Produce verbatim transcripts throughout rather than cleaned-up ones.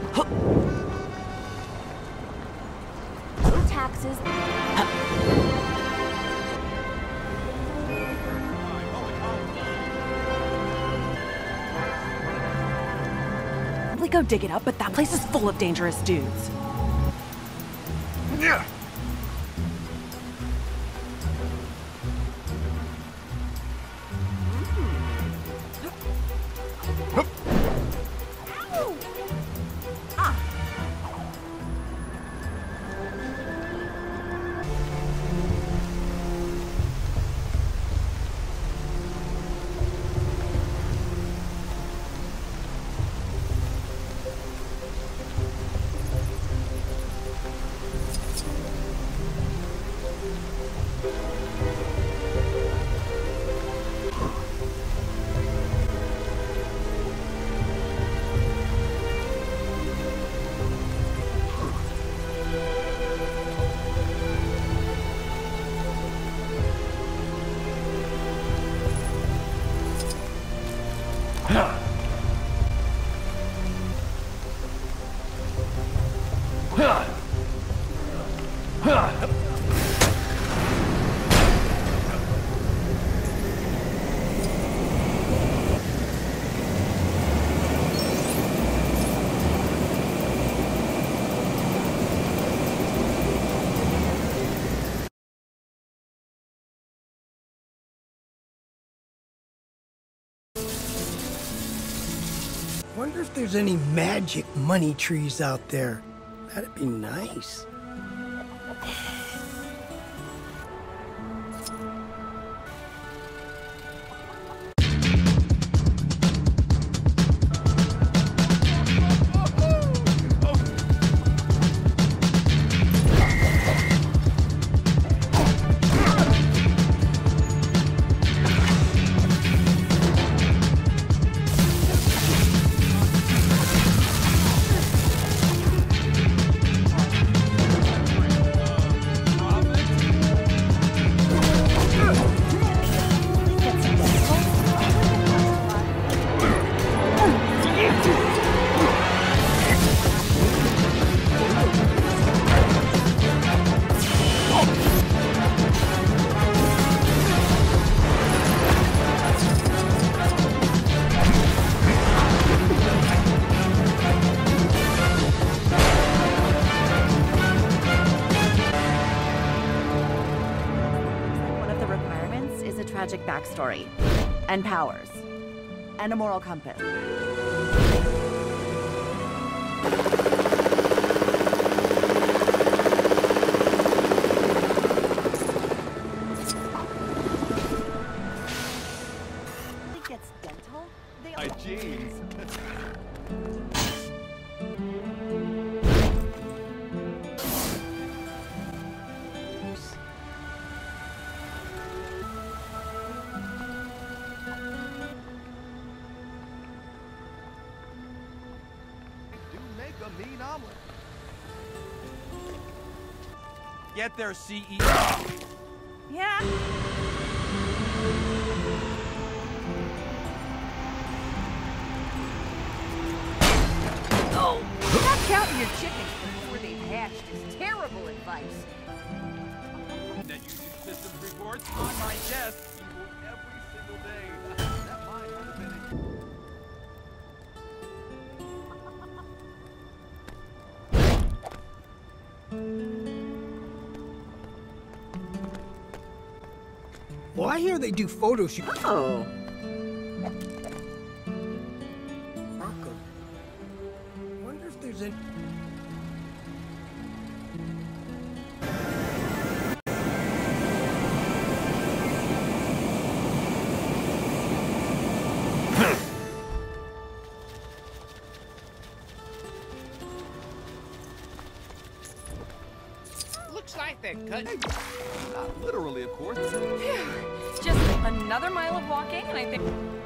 No taxes. Probably go dig it up, but that place is full of dangerous dudes. Yeah. Wonder if there's any magic money trees out there. That'd be nice. Tragic backstory, and powers, and a moral compass. He gets dental? They My jeans. A mean omelet. Get there, C E O. Yeah. Oh, not counting your chickens before they've hatched is terrible advice. Net usage systems reports on my desk every single day. That mine would have been it. Well, I hear they do photo shoots. Oh. Marco. Wonder if there's any. Looks like they're cutting. Not literally, of course. Just another mile of walking, and I think...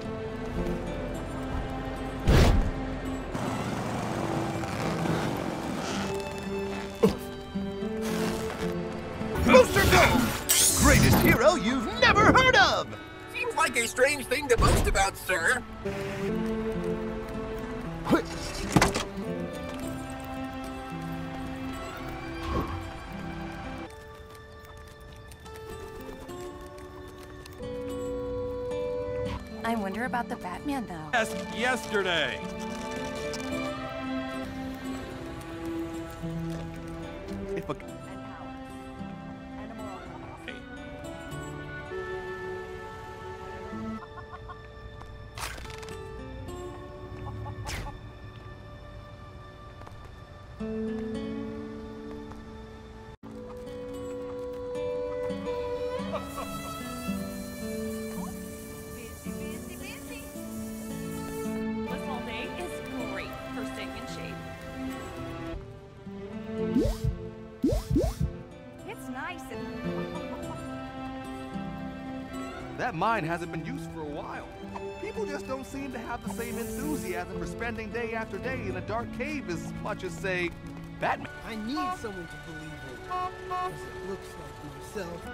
Booster Gold! Greatest hero you've never heard of! Seems like a strange thing to boast about, sir. I wonder about the Batman, though. Yes, yesterday. If a And powers. And a moral compass. Busy, busy, busy. This whole day is great for staying in shape. It's nice and... That mine hasn't been used for a while. People just don't seem to have the same enthusiasm for spending day after day in a dark cave as much as, say, Batman. I need someone to believe in, because it looks like myself.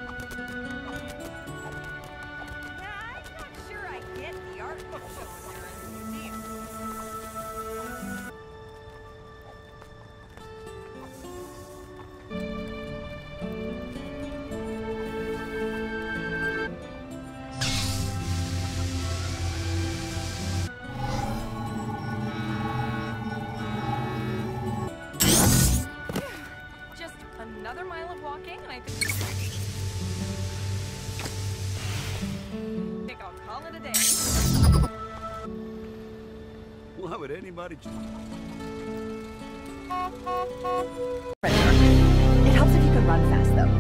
Nah, I'm not sure I get the art show there in the museum. Just another mile of walking, and I think... think I'll call it a day. Why would anybody just... It helps if you can run fast, though.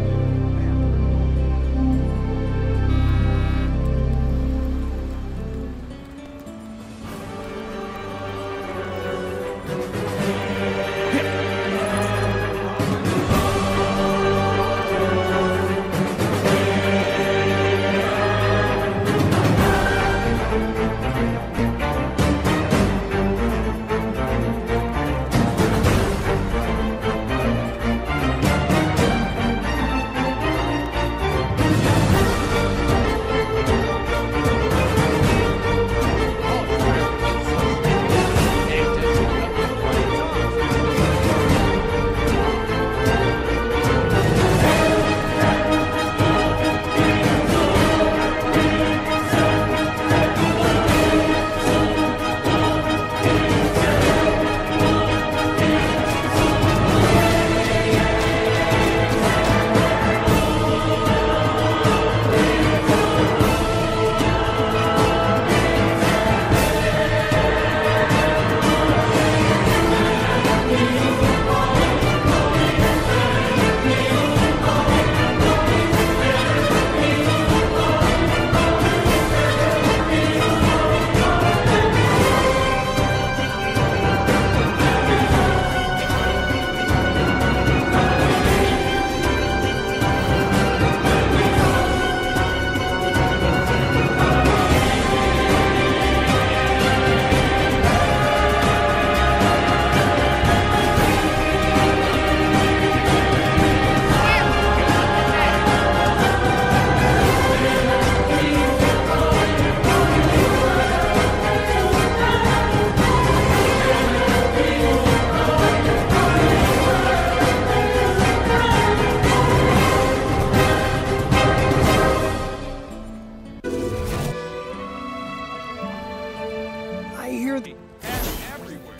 I hear the... And everywhere.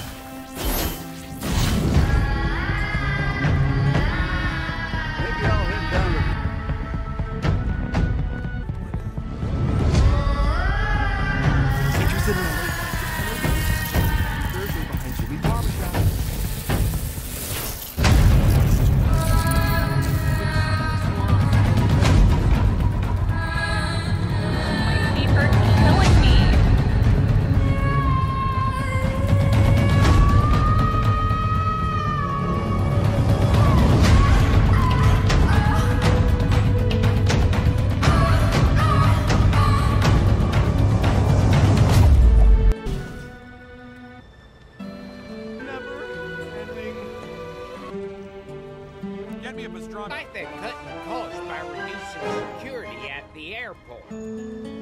Maybe I'll head down to... Interested in a late Thursday behind Jimmy Barbershop. My feet are killing me. Get me a pastrami. Like they're cutting costs by reducing security at the airport.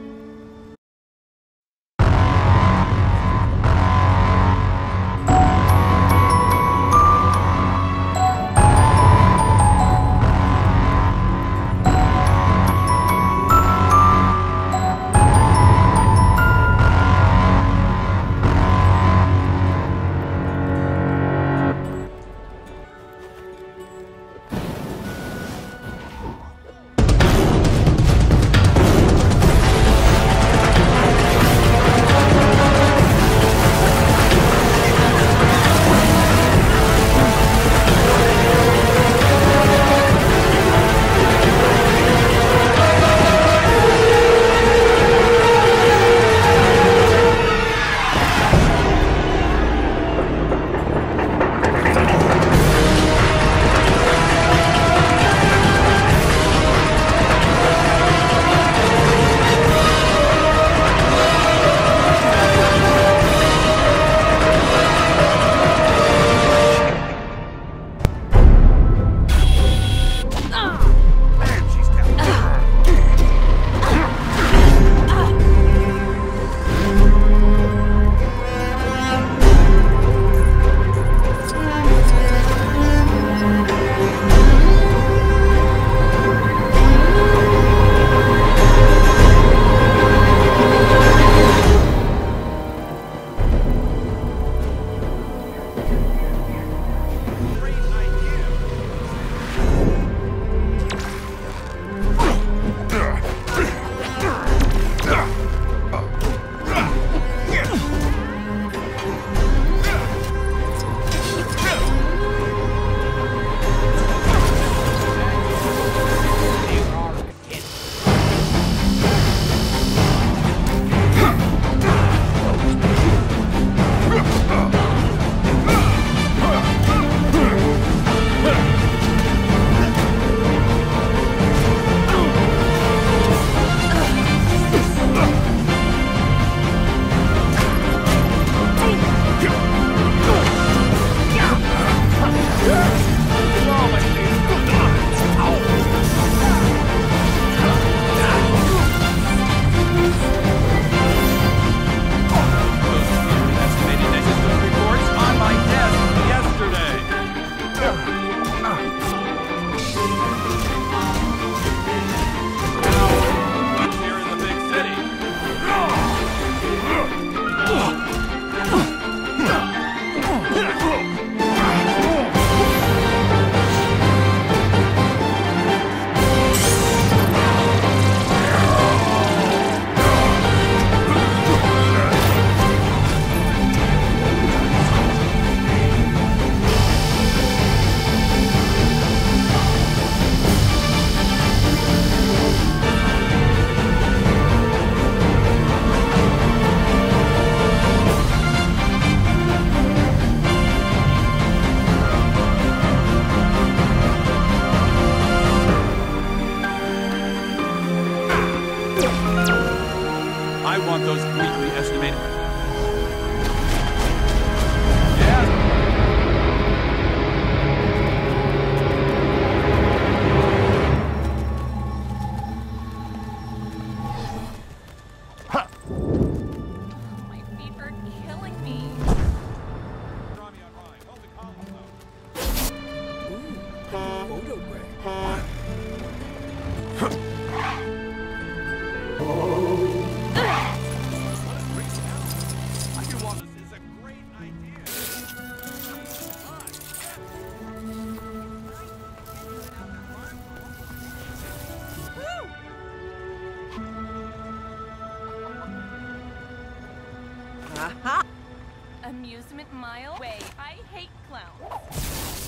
amusement mile way. I hate clowns.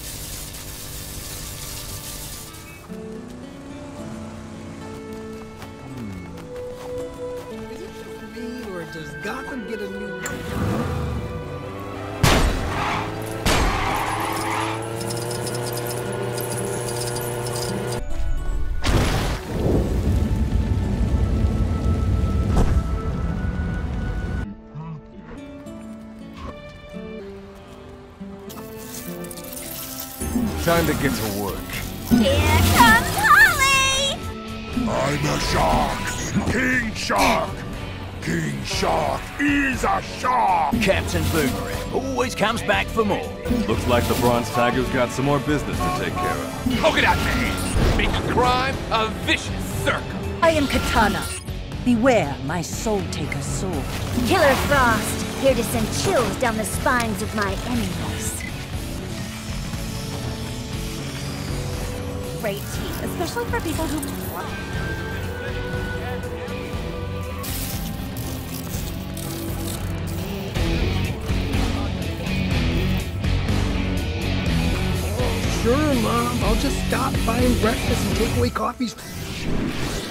Is it just me, or does Gotham get a new... Time to get to work. Here comes Holly! I'm a shark! King Shark! King Shark is a shark! Captain Boomerang always comes back for more. Looks like the Bronze Tiger's got some more business to take care of. Look at that man! Making crime a vicious circle. I am Katana. Beware my Soul Taker sword. Killer Frost, here to send chills down the spines of my enemies. Great tea, especially for people who... Sure, Mom. I'll just stop buying breakfast and take away coffees.